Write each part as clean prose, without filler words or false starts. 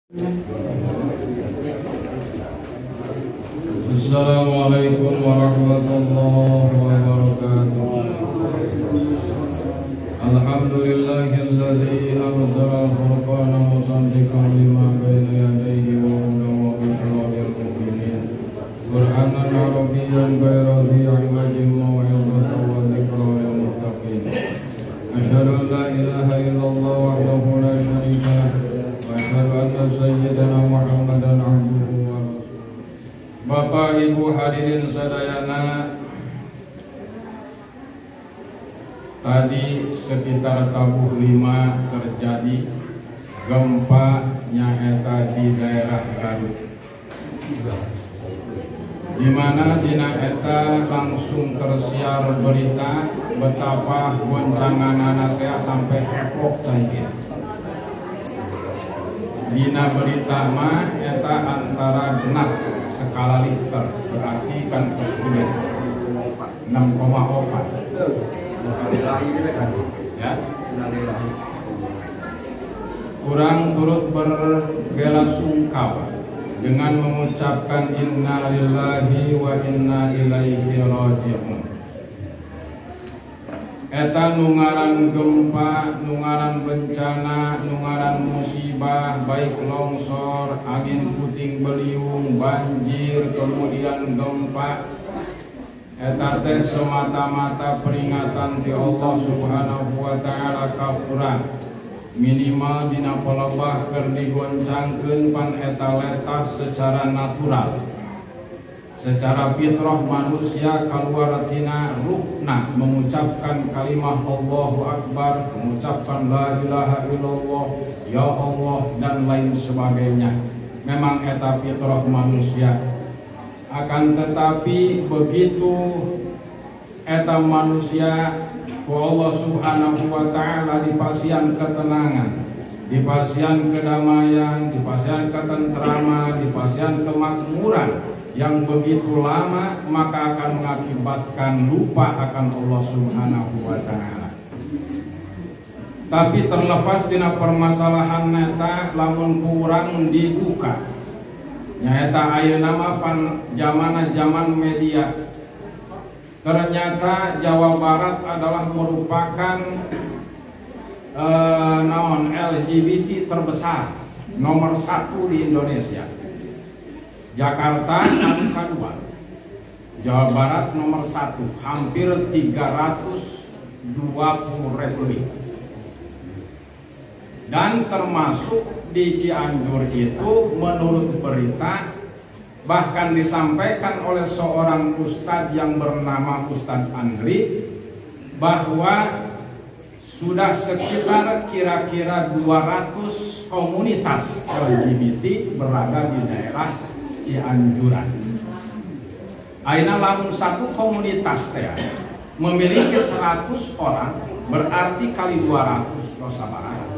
Assalamualaikum warahmatullahi wabarakatuh. Alhamdulillahilladzi anzala al-furqana musaddiqan lima baina yadayhi wa hudan wa bushra lil mu'minin. Qur'anan arabiyyan ghayra dhi 'iwajin maw'izatan wa dzikra lil muttaqin. Asyhadu an la ilaha illallah wahdahu la syarika lah wa asyhadu anna sayyidana Muhammadan 'abduhu wa rasuluh. Bapak Ibu hadirin sadayana, tadi sekitar tabuh 5 terjadi gempa nyaeta di daerah Garut, di mana dina eta langsung tersiar berita betapa goncangan teh sampai heboh tadi. Dina berita mah eta antara genap skala Richter, berarti kan tersulit 6,4 ya. Kurang turut berbelasungkawa dengan mengucapkan inna lillahi wa inna ilaihi raji'un. Eta nungaran gempa, nungaran bencana, nungaran musibah, baik longsor, angin puting beliung, banjir, kemudian gempa. Eta teh semata-mata peringatan ti Allah Subhanahu wa taala kapura. Minimal dina pelebah keur digoncangkeun pan eta letas secara natural. Secara fitrah manusia keluar tina ruhna mengucapkan kalimah Allahu Akbar, mengucapkan la ilaha illallah, ya Allah dan lain sebagainya. Memang eta fitrah manusia. Akan tetapi begitu eta manusia ku Allah Subhanahu wa taala dipasian ketenangan, dipasian kedamaian, dipasian ketentraman, dipasian kemakmuran yang begitu lama, maka akan mengakibatkan lupa akan Allah Subhanahu wa taala. Tapi terlepas dina permasalahan neta lamun kurang dibuka. Nyaeta ayeuna mah pan zaman media. Ternyata Jawa Barat adalah merupakan LGBT terbesar nomor 1 di Indonesia. Jakarta angka 2, Jawa Barat nomor 1, hampir 320 republik. Dan termasuk di Cianjur itu menurut berita bahkan disampaikan oleh seorang ustadz yang bernama Ustadz Andri bahwa sudah sekitar kira-kira 200 komunitas LGBT berada di daerah Cianjuran. Aina lamun satu komunitas teh memiliki 100 orang, berarti kali 200 dosa barang.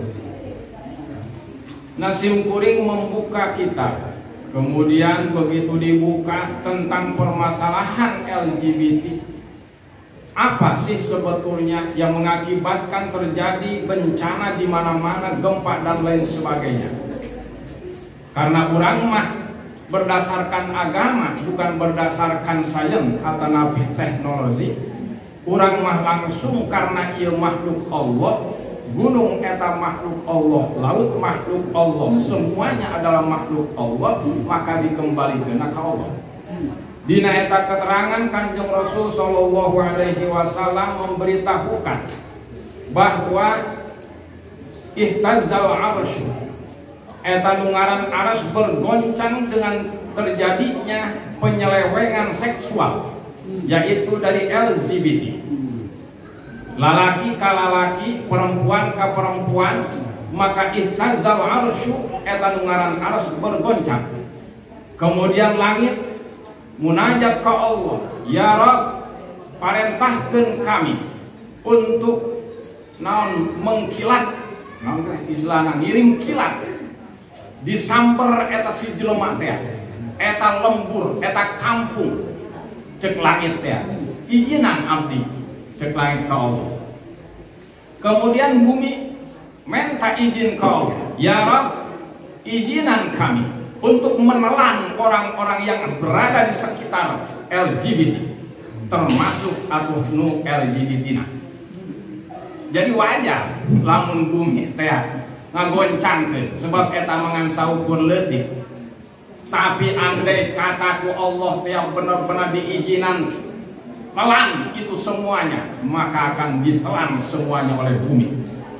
Nah, simkuring membuka kita. Kemudian begitu dibuka tentang permasalahan LGBT, apa sih sebetulnya yang mengakibatkan terjadi bencana di mana-mana, gempa dan lain sebagainya? Karena urang mah berdasarkan agama, bukan berdasarkan sains atau nabi teknologi. Urang mah langsung karena ieu makhluk Allah, gunung eta makhluk Allah, laut makhluk Allah, semuanya adalah makhluk Allah, maka dikembalikan ke Allah. Dina eta keterangan Kanjeng Rasul sallallahu alaihi wasallam memberitahukan bahwa ihtazzal arsy, eta nungaran aras bergoncang dengan terjadinya penyelewengan seksual, yaitu dari LGBT. Lalaki ka lalaki, perempuan ka perempuan, maka ihtazzal arsy, eta nungaran aras bergoncang. Kemudian langit munajat ka Allah, ya Rabb, parentahkeun kami untuk naon mengkilat, naon istilahna ngirim kilat, disamper eta si jelema teh, eta lembur, eta kampung, cek langit teh, izinan abdi, cek langit ka Allah. Kemudian bumi minta izin ka Allah, ya Rabb, izinan kami untuk menelan orang-orang yang berada di sekitar LGBT, termasuk atuh nu LGBT nah. Jadi wajar lamun bumi teh ngagoncangkeun sebab eta mangan saukur leutik. Tapi andai kataku Allah teh benar-benar diizinan telan itu semuanya, maka akan ditelan semuanya oleh bumi.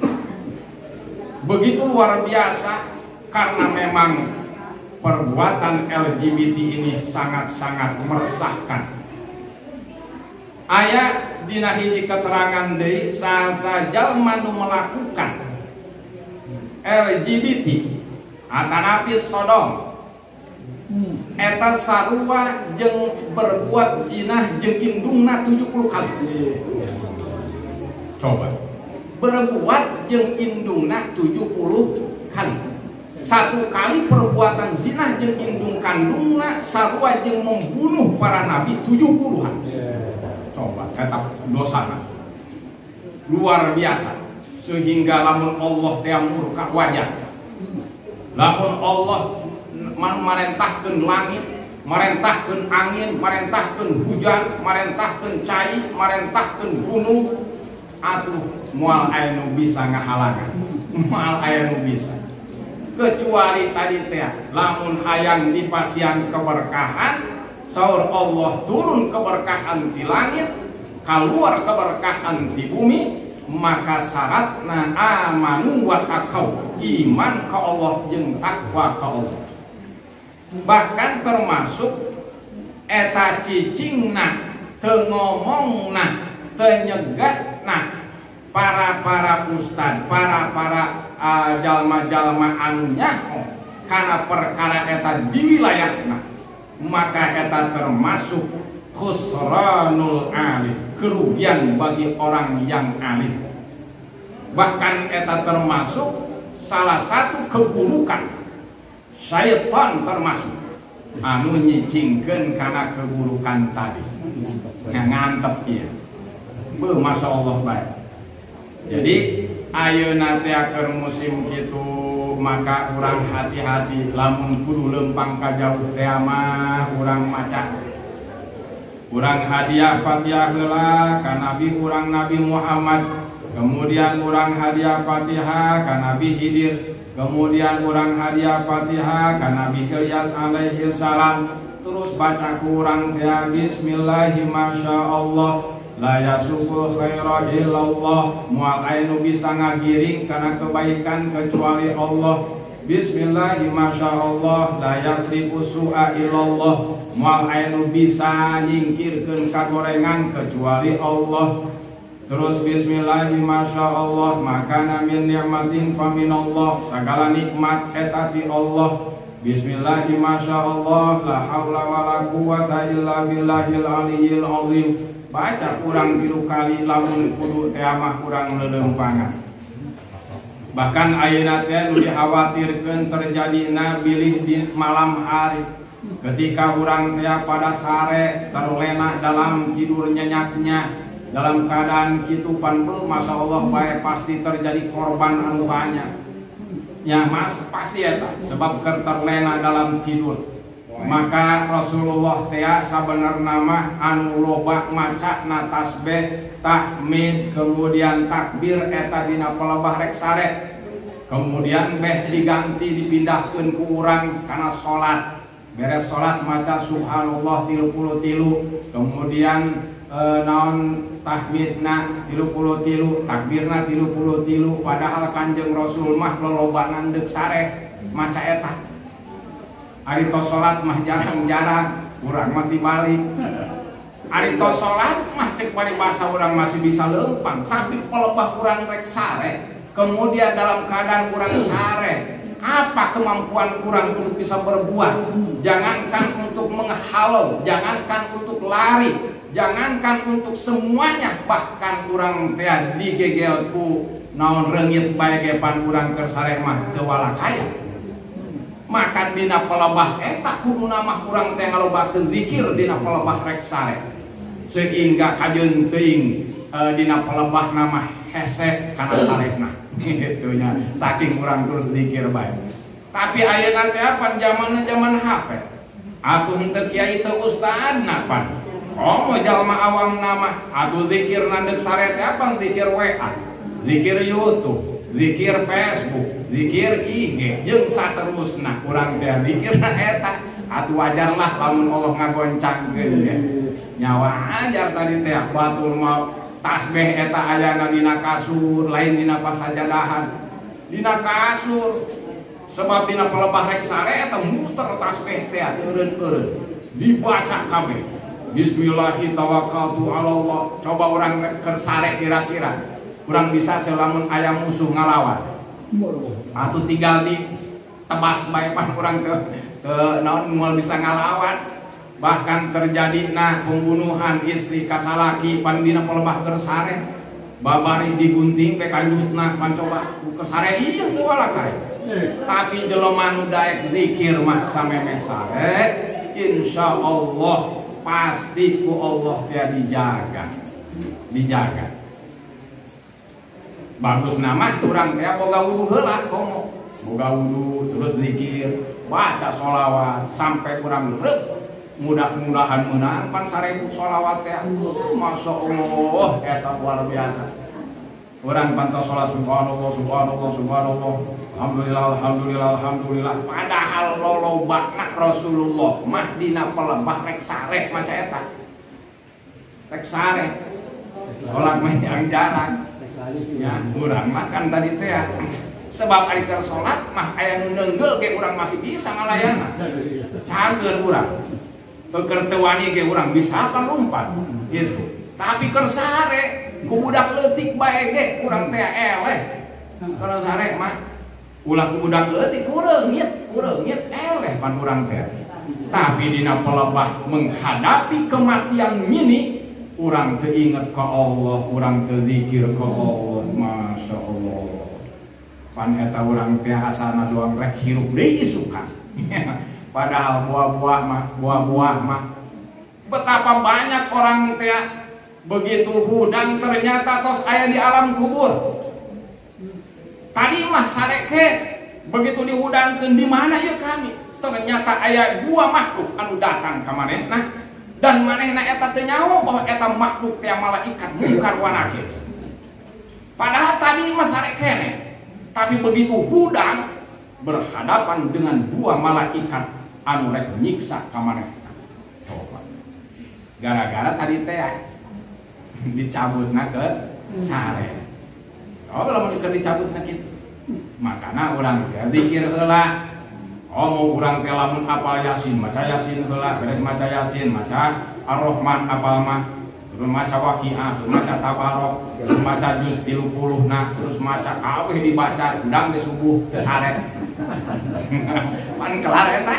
Begitu luar biasa karena memang perbuatan LGBT ini sangat-sangat meresahkan. Aya dina hiji keterangan deui saha jalma nu melakukan LGBT atanapi Sodom eta sarua jeung berbuat jinah jeung indungna 70 kali. Coba berbuat jeung indungna 70 kali. Satu kali perbuatan zina jeung indung kandungna sarua jeung membunuh para nabi 70-an. Coba eta dosana luar biasa sehingga lamun Allah teh murka wajah, lamun Allah marentahkeun langit, marentahkeun angin, marentahkeun hujan, marentahkeun cai, marentahkeun gunung, atuh moal aya nu bisa ngahalangan, moal aya nu bisa. Kecuali tadi teh lamun hayang dipasian keberkahan, saur Allah turun keberkahan di langit, keluar keberkahan di bumi, maka syaratna amanu wa taqaw, iman ke Allah jeung takwa ke Allah. Bahkan termasuk eta cicingna teu ngomongna teu nyegahna para ustad, para jalma-jalma anu nyaho kana perkara eta di wilayahna, maka eta termasuk khusranul alim, kerugian bagi orang yang alim. Bahkan eta termasuk salah satu keburukan syaitan, termasuk anu nyicingkeun kana keburukan tadi ngantep ieu. Masya Allah baik. Jadi ayeuna teh keur musim kitu, maka urang hati-hati lamun kudu lempang ka jauh teh mah urang maca. Urang hadiah Fatihah heula ka Nabi urang Nabi Muhammad, kemudian urang hadiah Fatihah ka Nabi Khidir, kemudian urang hadiah Fatihah ka Nabi Ilyas alaihi salam, terus baca ku urang teh bismillahirrahmanirrahim masyaallah la yasukul khaira illallah, moal aya nu bisa ngagiring kana kebaikan kecuali Allah. Bismillahirrahmanirrahim masyaallah la yasrifu su'a illallah, moal aya nu bisa nyingkirkeun kagorengan kecuali Allah. Terus bismillahirrahmanirrahim masyaallah maka min nikmatin fa minallah, sagala nikmat eta ti Allah. Bismillahirrahmanirrahim masyaallah la haula wala quwata illa billahil aliyyil azim. Baca kurang 3 kali lamun kudu teh mah kurang lelempangan. Bahkan ayeuna teh nu dikhawatirkeun terjadina bilih di malam hari, ketika urang teh pada sare terlena dalam tidur nyenyaknya, dalam keadaan kitu pan masya Allah bae pasti terjadi korban anu banyak. Ya mas pasti eta sebab keur terlena dalam tidur. Maka Rasulullah teh sabenerna mah anu loba macana tasbih, tahmid, kemudian takbir eta dina pelebah rek sare. Kemudian beh diganti dipindahkeun ku urang kana salat. Beres salat maca subhanallah 33, kemudian naon tahmidna 33, takbirna 33, padahal Kanjeng Rasul mah lolobanan deuk sare maca eta. Ari tos salat mah jarang-jarang, urang mah dibalik. Ari tos salat mah cek paribasa urang masih bisa lempang, tapi pelebah urang rek sare, kemudian dalam keadaan urang sare, apa kemampuan urang untuk bisa berbuat? Jangankan untuk menghalau, jangankan untuk lari, jangankan untuk semuanya, bahkan urang teh digegelku naon reungit bae gepan urang keur sare mah teu walakaya. Maka dina pelebah eta kuduna mah urang teh ngalobakeun zikir dina pelebah rek sare, sehingga kajeun teuing dina pelebah nama hese kana sarekna kitu nya, saking urang terus zikir bae. Tapi ayeuna teh apa zaman HP. Atuh henteu kiai teu ustadna pan. Komo jalma awam nama atuh zikir nandeg sare teh apa zikir WA, zikir YouTube, zikir Facebook, zikir IG jeung saterusna urang teh zikirna eta. Atuh wajarlah lamun Allah ngagoncangkeun teh. Nyawa ajar tadi teh batur mau tasbih eta ayana dina kasur, lain dina pasajadahan. Dina kasur sebab dina pelebah rek sare eta muter tasbih teh eureun-eureun dibaca kabeh. Bismillahi tawakkaltu ala Allah. Coba orang kersare kira-kira urang bisa teh lamun aya musuh ngalawan. Atuh tinggal di tebas bae pan urang teu naon moal bisa ngalawan. Bahkan terjadi pembunuhan istri kasalaki pan dina pelebah kersare. Babari digunting pe kanjutna pan coba kersare ieu teu walakai. Tapi jelema nu daek zikir mah sameme sare insyaallah pasti ku Allah dia dijaga. Bagus nama urang teh boga wudu heula komo. Boga wudu terus zikir, baca sholawat sampai urang reuk. Mudah-mudahan meunang pan 1000 sholawat teh. Masyaallah eta luar biasa. Urang pantos salat subhanallah subhanallah subhanallah. Alhamdulillah, alhamdulillah, alhamdulillah. Padahal lolobana Rasulullah mah dina pelebah rek sare maca eta. Rek sare. Salat mah yang jarang. Ya, urang makan tadi teh. Sebab ari keur salat mah aya nu neunggel ge urang masih bisa ngalayana. Cager urang. Keur teu wani ge urang bisa kan lompat. Gitu. Tapi keur sare ku budak leutik bae ge urang teh eleh. Keur sare mah ulah ku budak leutik kureungit eleh pan urang teh. Tapi dina pelebah menghadapi kematian mini urang teu inget ka Allah, urang teu zikir ka Allah. Masyaallah. Pan eta urang teh asana doang rek hirup deui isukan. Padahal buah-buah mah betapa banyak orang teh begitu hudang ternyata tos aya di alam kubur. Tadi mah sareke begitu dihudangkeun di mana ya kami? Ternyata aya dua makhluk anu datang ka manehna dan manehna eta teu nyaho bahwa eta makhluk teh malaikat Munkar wa Nakir. Padahal tadi mah sareke keneh. Tapi begitu hudang berhadapan dengan dua malaikat anu rek nyiksa ka manehna. Coba. Gara-gara tadi teh dicabutna ke sare. Oh, lamun keur dicabutna kitu. Makana urang teh zikir heula. Oh, mau urang teh lamun apal Yasin, maca Yasin heula, beres maca Yasin, maca Ar-Rahman apal mah, terus maca Waqiah, terus maca Tabarok, terus maca juz 30 terus maca kabeh dibaca udang di subuh teh sare. Pan kelar eta.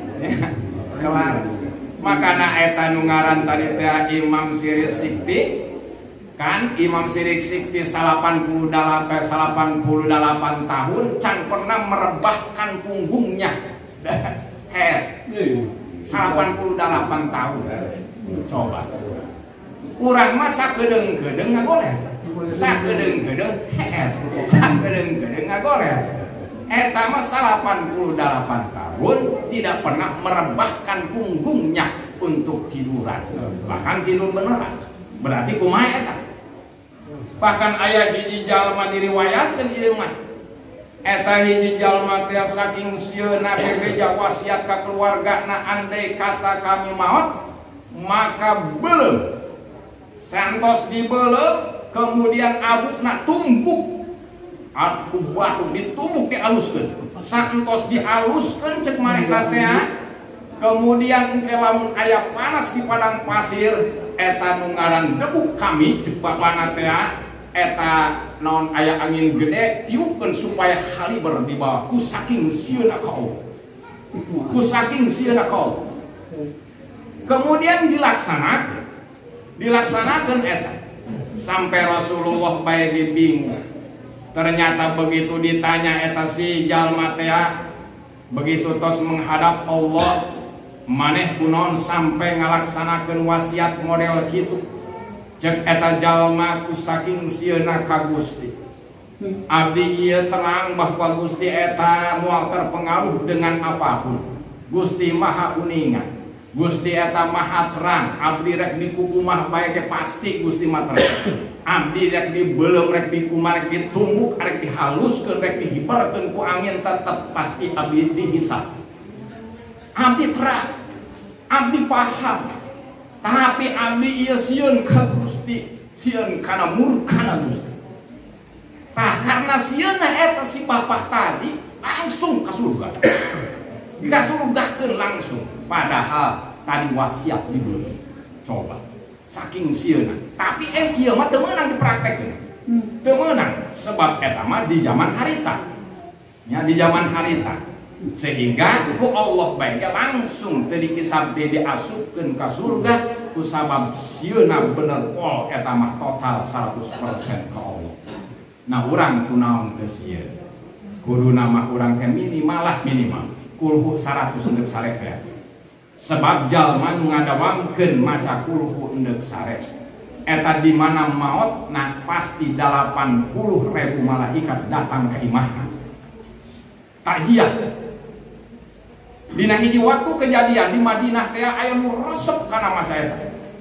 Kelar. Makana eta nu ngaran tadi teh Imam Sirik Sikti. Kan Imam Sirik Sikti 88 tahun can pernah merebahkan punggungnya. Hes 88 tahun. Coba urang mah sakedeung-kedeung ngagoles. Sakedeung-kedeung hes. Sakedeung-kedeung ngagoles. Eta mah 88 tahun tidak pernah merebahkan punggungnya untuk tiduran. Bahkan tidur beneran. Berarti kumaha eta? Bahkan aya hiji jalma diriwayatkeun ieu mah. Eta hiji jalma teh saking sieuna bebeja wasiat ka keluargana andai kata kami maot maka beuleum. Santos dibeuleum kemudian abukna tumbuk. Aku batu ditumbuk dialuskeun. Santos dialuskeun cek manehna teh kemudian engke lamun aya panas di padang pasir eta nu ngaran debu kami cek bapana teh eta naon aya angin gede tiupkeun supaya haliber di bawah ku saking sieuna kau. Ku saking sieuna kau. Kemudian dilaksanakeun eta sampai Rasulullah bae ge bingung. Ternyata begitu ditanya eta si jalma teh begitu tos menghadap Allah maneh kunaon sampai ngalaksanakeun wasiat model kitu. Cek eta jalma ku saking sieuna ka Gusti Abdi ieu terang bahwa Gusti eta moal terpengaruh dengan apapun. Gusti maha uningan, Gusti eta maha terang. Abdi rek di kukumah bae ge pasti Gusti mah terang. Abdi rek dibeulem rek dikumah rek ditumbuk rek dihaluskeun rek dihiberkeun ku angin tetep pasti abdi dihisab. Abdi terang, abdi paham. Tapi abdi ieu sieun ka Gusti, sieun kana murkana Gusti. Tah karena sieuna eta si bapak tadi langsung ke surga. Kasurgakeun langsung. Padahal tadi wasiat dibeli. Coba. Saking sieuna. Tapi ieu mah teu meunang dipraktekkeun. Teu meunang sebab eta mah di zaman harita. Ya di zaman harita. Sehingga ku Allah bae langsung teu dikisab diasupkeun ka surga ku sabab sieuna bener pol eta mah total 100% ka Allah. Nah urang kunaon teu sieun. Kudu nama urang teh minimal kulhu 100 endek sare teh. Sebab jalma nu ngadawamkeun maca kulhu endek sare eta di mana maot nah pasti 80.000 malaikat datang ke imahna. Takjiah. Dina hiji waktu kejadian di Madinah teh aya nu resep kana maca eta.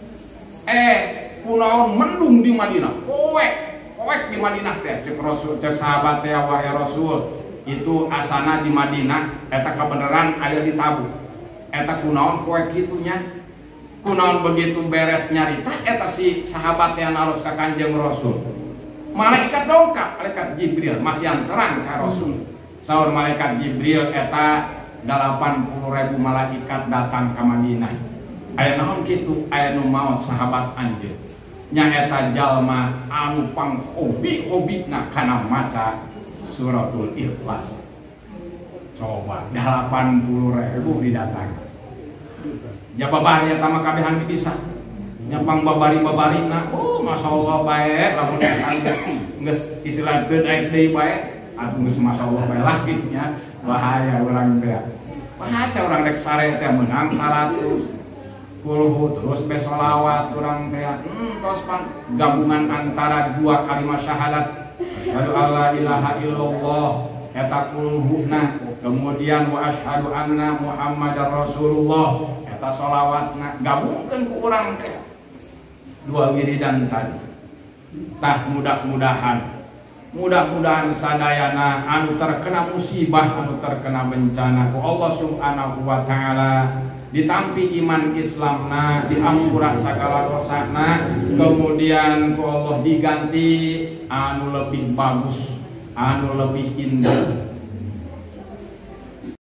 Kunaon mendung di Madinah. Poek di Madinah teh cek Rasul, cek sahabat teh wahai Rasul itu asana di Madinah eta kebenaran aya di Tabuk. Eta kunaon poek kitunya. Kunaon begitu beres nyarita eta si sahabat teh naros ka Kanjeng Rasul. Malaikat dongkap, malaikat Jibril masih terang ka Rasul. Saur malaikat Jibril eta 80.000 malaikat datang ke Madinah. Aya naon kitu? Aya nu maot sahabat anjeun. Nya eta jalma anu panghobi-hobina kana maca suratul Ikhlas. Coba 80.000 didatang. Jababari eta mah kabehan bisa. Nya pangbabari-babarina, masyaallah bae lamun eta geus istilah teu daek deui bae, atuh geus masyaallah bae lah nya bahaya urang teh. Baca urang rek sare teh meunang 100 kulhu terus besolawat kurang teh tos pan gabungan antara dua kalimat syahadat asyhadu alla ilaha illallah eta kulhuna kemudian wa asyhadu anna muhammadar rasulullah eta sholawatna gabungkeun ku urang teh dua wiridan tadi. Tah mudah-mudahan sadayana anu terkena musibah anu terkena bencana ku Allah subhanahu wa ta'ala ditampi iman Islamna, diampura segala dosana, kemudian ku Allah diganti anu lebih bagus, anu lebih indah,